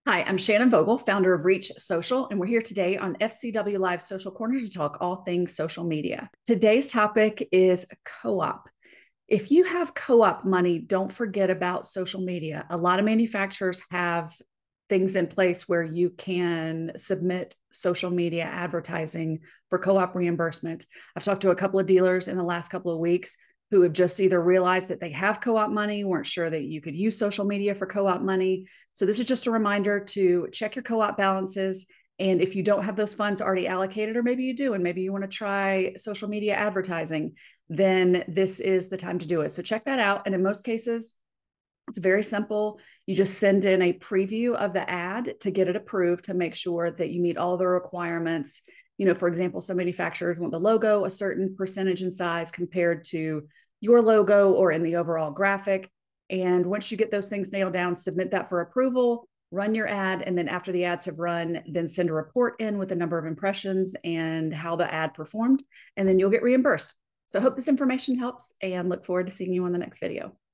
Hi, I'm Shannon Vogel, founder of Reach Social, and we're here today on FCW Live Social Corner to talk all things social media. Today's topic is co-op. If you have co-op money, don't forget about social media. A lot of manufacturers have things in place where you can submit social media advertising for co-op reimbursement. I've talked to a couple of dealers in the last couple of weeks who have just either realized that they have co-op money, weren't sure that you could use social media for co-op money. So this is just a reminder to check your co-op balances. And if you don't have those funds already allocated, or maybe you do, and maybe you want to try social media advertising, then this is the time to do it. So check that out. And in most cases, it's very simple. You just send in a preview of the ad to get it approved to make sure that you meet all the requirements. For example, some manufacturers want the logo a certain percentage in size compared to your logo or in the overall graphic. And once you get those things nailed down, submit that for approval, run your ad. And then after the ads have run, then send a report in with the number of impressions and how the ad performed. And then you'll get reimbursed. So I hope this information helps and look forward to seeing you on the next video.